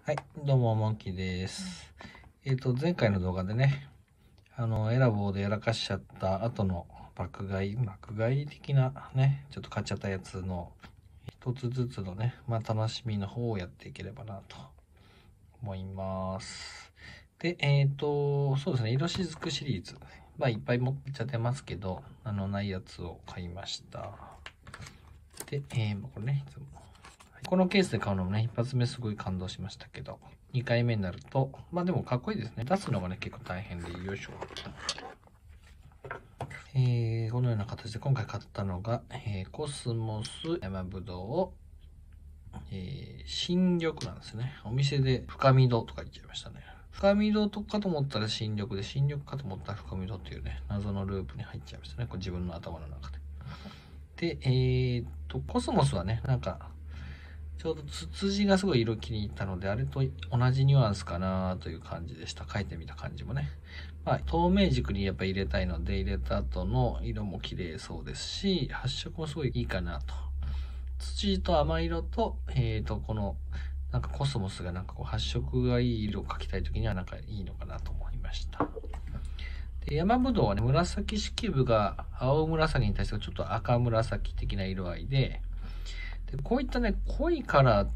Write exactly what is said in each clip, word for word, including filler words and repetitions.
はい、どうも、モンキーです。えっ、と、前回の動画でね、あの、エラボーでやらかしちゃった後の爆買い、爆買い的なね、ちょっと買っちゃったやつの一つずつのね、まあ、楽しみの方をやっていければなと思います。で、えっ、と、そうですね、色しずくシリーズ。まあ、いっぱい持っちゃってますけど、あの、ないやつを買いました。で、えー、これね、いつもこのケースで買うのもね、一発目すごい感動しましたけど、にかいめになると、まあでもかっこいいですね。出すのがね、結構大変で、よいしょ。えー、このような形で今回買ったのが、えー、コスモス山ぶどうを、えー、新緑なんですね。お店で深みどとか言っちゃいましたね。深みどとかと思ったら新緑で、新緑かと思ったら深みどっていうね、謎のループに入っちゃいましたね。これ自分の頭の中で。で、えーっと、コスモスはね、なんか、ちょうどツツジがすごい色気に入ったので、あれと同じニュアンスかなという感じでした。描いてみた感じもね。まあ、透明軸にやっぱ入れたいので、入れた後の色も綺麗そうですし、発色もすごいいいかなと。ツツジと甘色と、えっと、この、なんかコスモスがなんかこう発色がいい色を描きたい時にはなんかいいのかなと思いました。で、山ぶどうはね、紫式部が青紫に対してちょっと赤紫的な色合いで、でこういったね、濃いカラーって、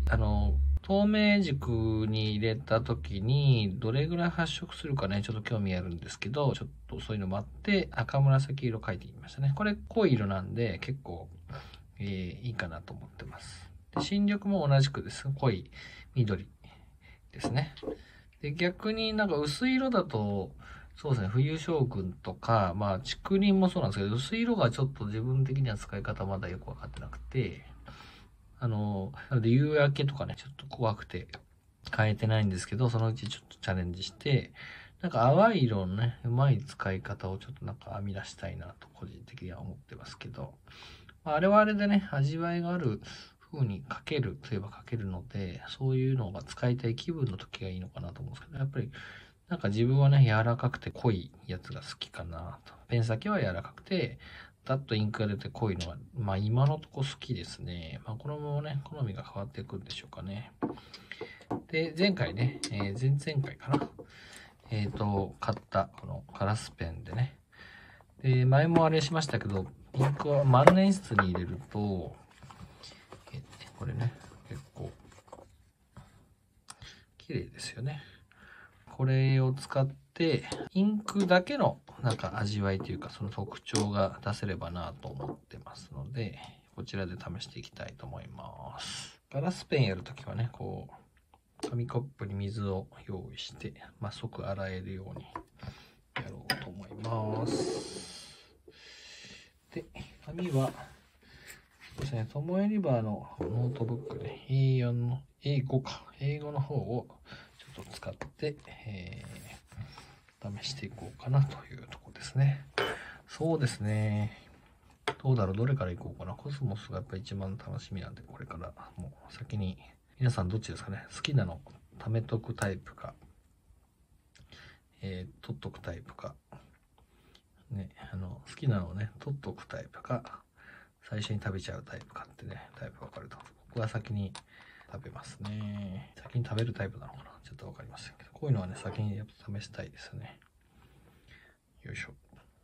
あの、透明軸に入れた時に、どれぐらい発色するかね、ちょっと興味あるんですけど、ちょっとそういうのもあって、赤紫色描いてみましたね。これ濃い色なんで、結構、えー、いいかなと思ってます。で新緑も同じくです。濃い緑ですね。で、逆になんか薄い色だと、そうですね、冬将軍とか、まあ、竹林もそうなんですけど、薄い色がちょっと自分的には使い方まだよくわかってなくて、あの、なので夕焼けとかね、ちょっと怖くて変えてないんですけど、そのうちちょっとチャレンジして、なんか淡い色のね、うまい使い方をちょっとなんか編み出したいなと個人的には思ってますけど、まあ、あれはあれでね、味わいがある風に描けるといえば描けるので、そういうのが使いたい気分の時がいいのかなと思うんですけど、やっぱりなんか自分はね、柔らかくて濃いやつが好きかなと。ペン先は柔らかくて、だっとインクが出て濃いのが、まあ今のとこ好きですね。まあこのままね、好みが変わっていくんでしょうかね。で、前回ね、えー、前々回かな。えっ、ー、と、買ったこのガラスペンでね。で、前もあれしましたけど、インクは万年筆に入れると、えー、これね、結構、綺麗ですよね。これを使って、インクだけのなんか味わいというか、その特徴が出せればなと思ってますので、こちらで試していきたいと思います。ガラスペンやるときはね、こう、紙コップに水を用意して、まあ、即洗えるようにやろうと思います。で、紙は、そうですね、トモエリバーのノートブックで エーよん の、エーご か、英語の方をちょっと使って、えー、試していこうかなというところですね。そうですね。どうだろう、どれからいこうかな。コスモスがやっぱ一番楽しみなんで、これからもう先に、皆さんどっちですかね。好きなの、貯めとくタイプか、えー、取っとくタイプか、ね、あの、好きなのをね、取っとくタイプか、最初に食べちゃうタイプかってね、タイプ分かると。僕は先に食べますね。先に食べるタイプなのかなちょっと分かりませんけど、こういうのはね、先にやっぱ試したいですね。よいしょ。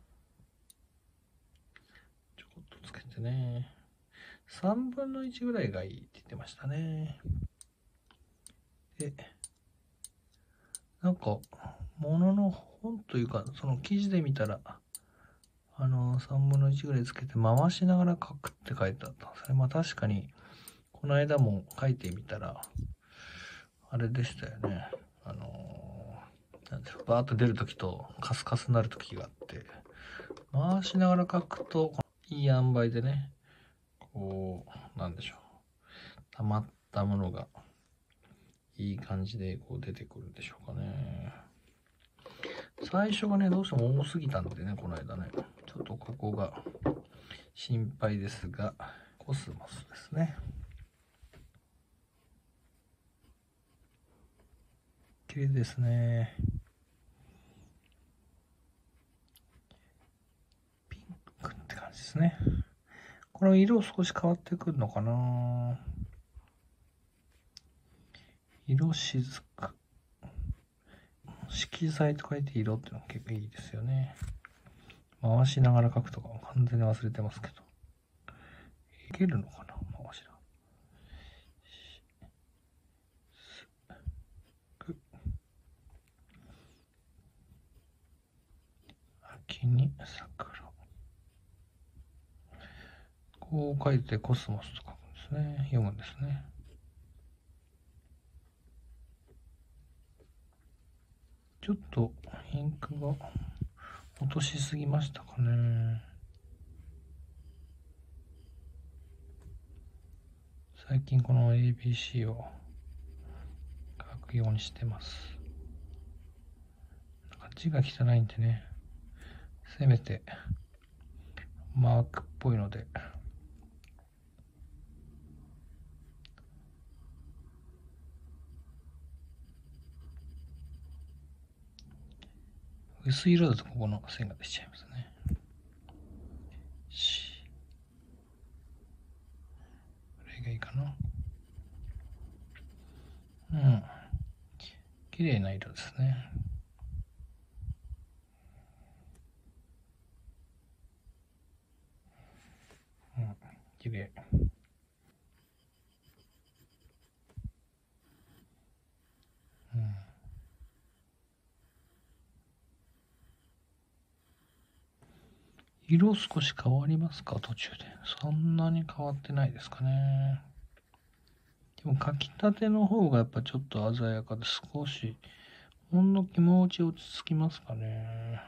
ちょこっとつけてね。さんぶんのいちぐらいがいいって言ってましたね。で、なんか、ものの本というか、その記事で見たら、あの、さんぶんのいちぐらいつけて回しながら書くって書いてあったんですね。まあ確かに、この間も書いてみたら、あれでしたよね。あのー、なんでしょう、バーッと出るときとカスカスになるときがあって、回しながら書くと、いい塩梅でね、こう、なんでしょう、溜まったものが、いい感じでこう出てくるんでしょうかね。最初がね、どうしても重すぎたんでね、この間ね。ちょっとここが心配ですが、コスモスですね。綺麗ですね。ピンクって感じですね。これ色少し変わってくるのかな。 色しずく。色彩と書いて色っていうのが結構いいですよね。回しながら書くとかも完全に忘れてますけど。いけるのかな回しな。秋に桜。こう書いてコスモスと書くんですね。読むんですね。ちょっとインクが落としすぎましたかね。最近この エービーシー を書くようにしてます。なんか字が汚いんでね、せめてマークっぽいので薄い色だとここの線が出ちゃいますね。これがいいかな。うん。綺麗な色ですね。うん、綺麗。うん。色少し変わりますか途中で。そんなに変わってないですかね。でも書きたての方がやっぱちょっと鮮やかで少しほんの気持ち落ち着きますかね。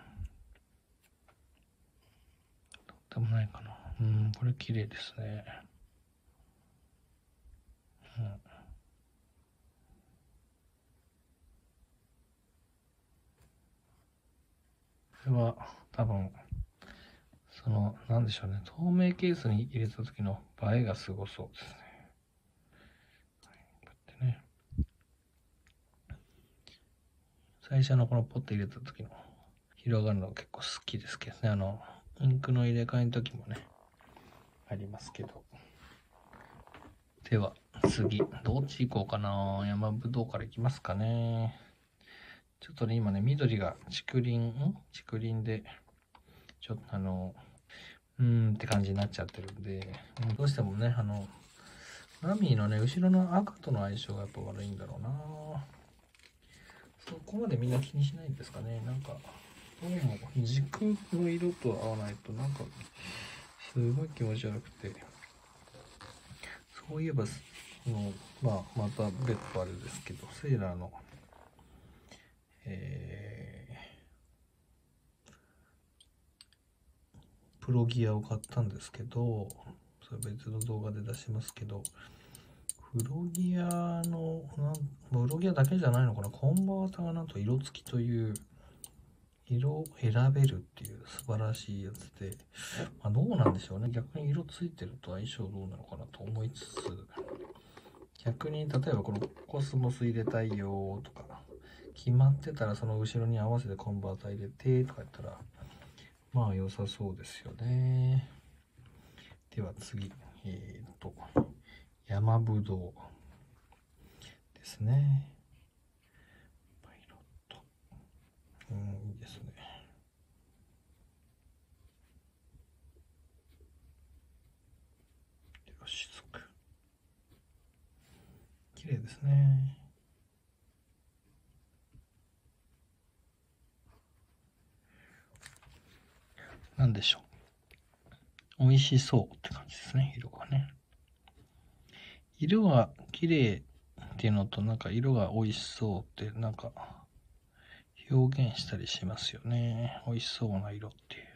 でもないかな。うん、これ綺麗ですね。うん。これは多分、その、なんでしょうね。透明ケースに入れた時の映えがすごそうですね。はい、こうやってね。最初のこのポッと入れた時の広がるの結構好きですけどね。あの、インクの入れ替えの時もね、ありますけど。では、次、どっち行こうかな。山ぶどうから行きますかね。ちょっとね、今ね、緑が竹林、ん竹林で、ちょっとあの、うーんって感じになっちゃってるんで、どうしてもね、あの、ラミーのね、後ろの赤との相性がやっぱ悪いんだろうな。そこまでみんな気にしないんですかね。なんか、どうも軸の色と合わないと、なんか、すごい気持ち悪くて。そういえば、その、まあ、また別途あれですけど、セーラーの、えー、プロギアを買ったんですけど、それ別の動画で出しますけど、プロギアの、なんプロギアだけじゃないのかな、コンバータがなんと色付きという、色を選べるっていう素晴らしいやつで、まあ、どうなんでしょうね。逆に色ついてると相性どうなのかなと思いつつ、逆に例えばこのコスモス入れたいよとか、決まってたらその後ろに合わせてコンバータ入れてとか言ったら、まあ良さそうですよね。では次、えー、っと、山ぶどうですね。パイロット。うん、いいですね。よしつく。綺麗ですね。なんでしょう。美味しそうって感じですね、色がね。色が綺麗っていうのと、なんか色が美味しそうって、なんか表現したりしますよね。美味しそうな色っていう。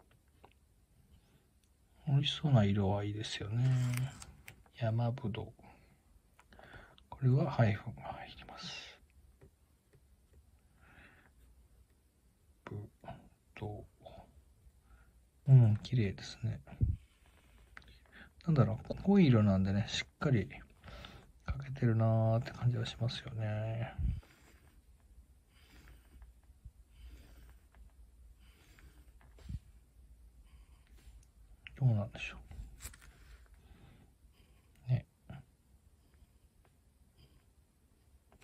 美味しそうな色はいいですよね。山ぶどう。これはハイフンが入ります。ぶどう。うん、綺麗ですね。なんだろう、濃い色なんでね、しっかりかけてるなーって感じはしますよね。どうなんでしょう。ね。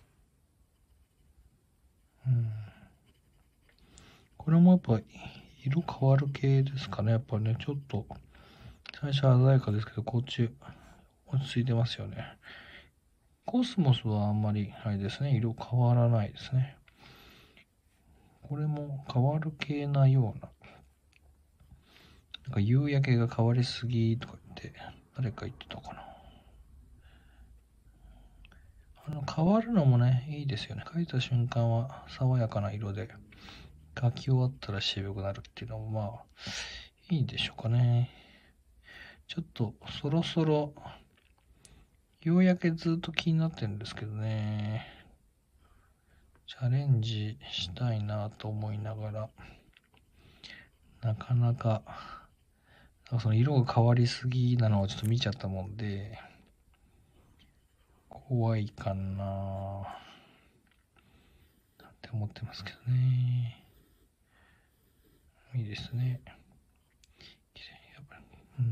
これもやっぱ色変わる系ですかね。やっぱね、ちょっと、最初は鮮やかですけど、こっち落ち着いてますよね。コスモスはあんまり、あれですね、色変わらないですね。これも変わる系なような。なんか夕焼けが変わりすぎとか言って、誰か言ってたかな。あの、変わるのもね、いいですよね。描いた瞬間は爽やかな色で、描き終わったら渋くなるっていうのも、まあ、いいでしょうかね。ちょっと、そろそろ、夕焼けずっと気になってるんですけどね。チャレンジしたいなと思いながら、なかなか、その色が変わりすぎなのをちょっと見ちゃったもんで、怖いかなって思ってますけどね。いいですね。綺麗やっぱり、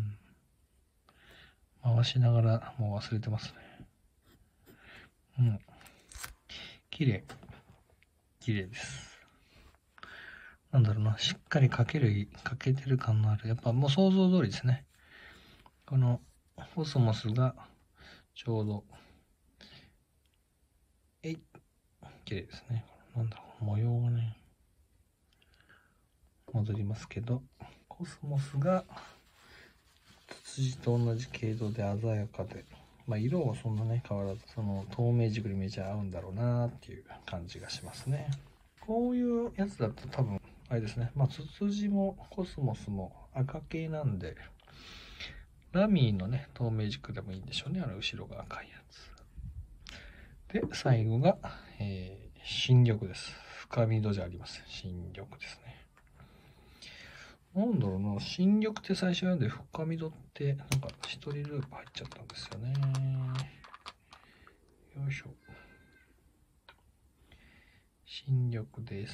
うん。回しながらもう忘れてますね。うん。綺麗。綺麗です。なんだろうな、しっかり描ける、描けてる感のある。やっぱもう想像通りですね。このコスモスがちょうど、えい、綺麗ですね。なんだろう、模様がね、戻りますけど、コスモスがツツジと同じ系統で鮮やかで、まあ色はそんなね変わらず、その透明軸にめちゃ合うんだろうなっていう感じがしますね。こういうやつだと多分あれですね、まあツツジもコスモスも赤系なんで、ラミーのね透明軸でもいいんでしょうね。あの後ろが赤いやつで、最後が、えー、新緑です。深緑じゃありません、新緑ですね。なんだろうな、新緑って最初読んで、深緑ってなんか一人ループ入っちゃったんですよね。よいしょ。新緑です。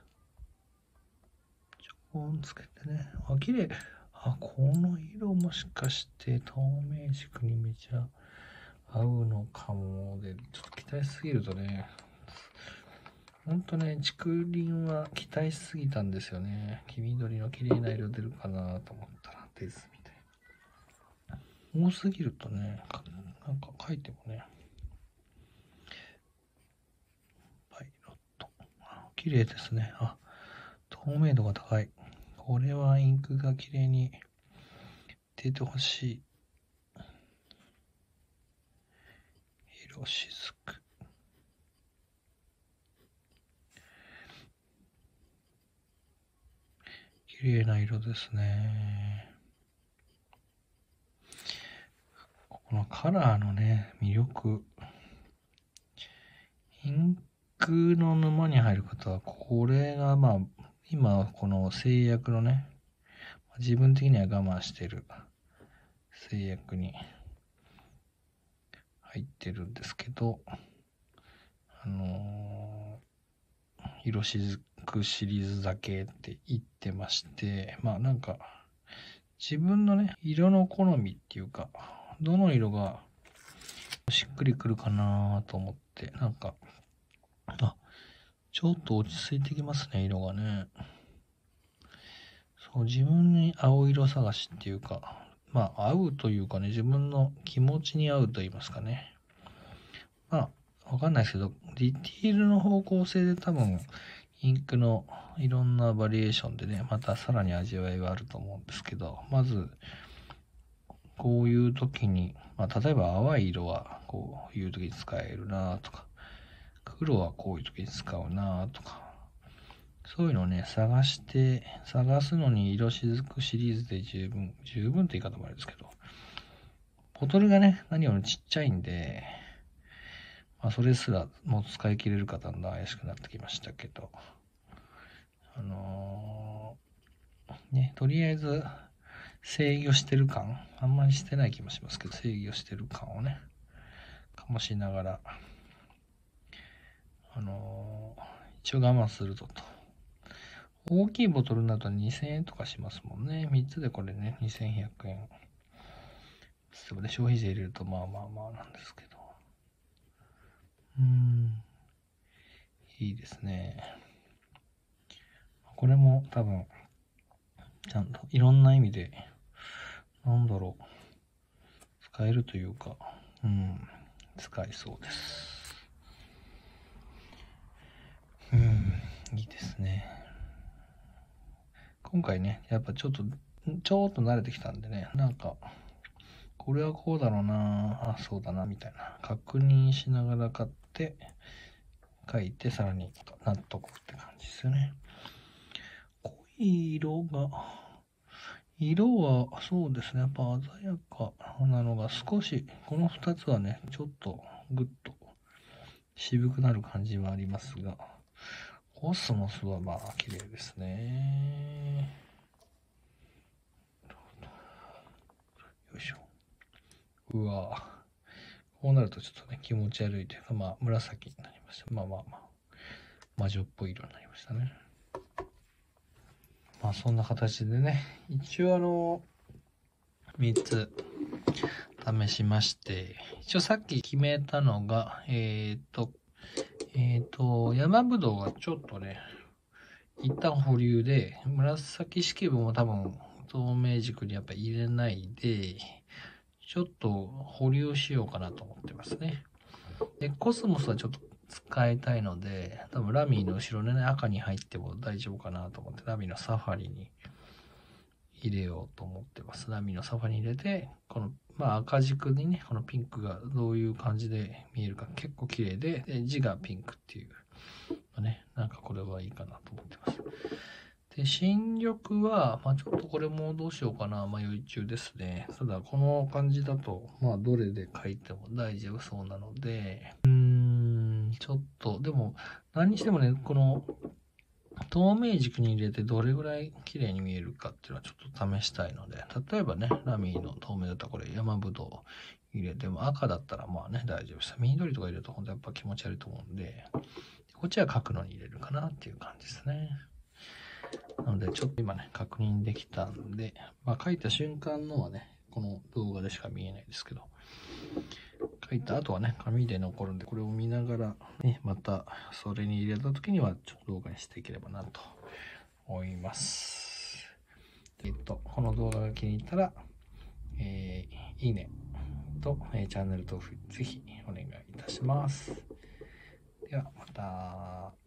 超音つけてね。あ、綺麗。あ、この色もしかして透明軸にめちゃ合うのかもで、ちょっと期待しすぎるとね、ほんとね、竹林は期待しすぎたんですよね。黄緑の綺麗な色出るかなと思ったら出ずみたいな。多すぎるとね、なんか書いてもね、パイロット。綺麗ですね。あ、透明度が高い。これはインクが綺麗に出てほしい。色しずく。綺麗な色ですね。このカラーのね、魅力。インクの沼に入る方は、これがまあ、今この制約のね、自分的には我慢してる制約に入ってるんですけど、あのー、色しずくシリーズだけって言ってまして、まあなんか、自分のね、色の好みっていうか、どの色がしっくりくるかなと思って、なんか、あ、ちょっと落ち着いてきますね、色がね。そう、自分に青色探しっていうか、まあ、合うというかね、自分の気持ちに合うと言いますかね。まあ、わかんないですけど、ディティールの方向性で多分、インクのいろんなバリエーションでね、またさらに味わいがあると思うんですけど、まず、こういう時に、まあ、例えば淡い色はこういう時に使えるなとか、黒はこういう時に使うなとか、そういうのをね、探して、探すのに色しずくシリーズで十分、十分って言い方もあれですけど、ボトルがね、何よりもちっちゃいんで、まあ、それすらもう使い切れるかだんだん怪しくなってきましたけど、あのー、ね、とりあえず、制御してる感、あんまりしてない気もしますけど、制御してる感をね、醸しながら、あのー、一応我慢するぞと。大きいボトルだとにせんえんとかしますもんね。みっつでこれね、にせんひゃくえん。それで消費税入れるとまあまあまあなんですけど。うーん。いいですね。 これも多分、ちゃんといろんな意味で、なんだろう、使えるというか、うん、使えそうです。うん、いいですね。今回ね、やっぱちょっと、ちょっと慣れてきたんでね、なんか、これはこうだろうな、あ、そうだな、みたいな、確認しながら買って、書いて、さらに納得って感じですよね。濃い色が、色はそうですね、やっぱ鮮やかなのが少し、このふたつはね、ちょっとグッと渋くなる感じはありますが、コスモスはまあ綺麗ですね。よいしょ。うわぁ。こうなるとちょっとね、気持ち悪いというか、まあ紫になりました。まあまあまあ、魔女っぽい色になりましたね。まあそんな形でね、一応あの、みっつ試しまして、一応さっき決めたのが、えっと、えっと、山ぶどうがちょっとね、一旦保留で、紫式部も多分透明軸にやっぱ入れないで、ちょっと保留しようかなと思ってますね。で、コスモスはちょっと使いたいので、多分ラミーの後ろでね、赤に入っても大丈夫かなと思って、ラミーのサファリに入れようと思ってます。ラミーのサファリに入れて、この、まあ赤軸にね、このピンクがどういう感じで見えるか結構綺麗で、で字がピンクっていう、ね、なんかこれはいいかなと思ってます。で、新緑は、まあちょっとこれもどうしようかな、迷い中ですね。ただ、この感じだと、まあどれで書いても大丈夫そうなので、うーん、ちょっと、でも、何にしてもね、この、透明軸に入れてどれぐらい綺麗に見えるかっていうのはちょっと試したいので、例えばね、ラミーの透明だったらこれ山ぶどう入れても赤だったらまあね、大丈夫です。緑とか入れると本当やっぱ気持ち悪いと思うんで、こっちは書くのに入れるかなっていう感じですね。なので、ちょっと今ね、確認できたんで、まあ書いた瞬間のはね、この動画でしか見えないですけど、書いた後はね、紙で残るんで、これを見ながら、ね、またそれに入れた時には、ちょっと動画にしていければなと思います。えっと、この動画が気に入ったら、えー、いいねと、えー、チャンネル登録ぜひお願いいたします。では、また。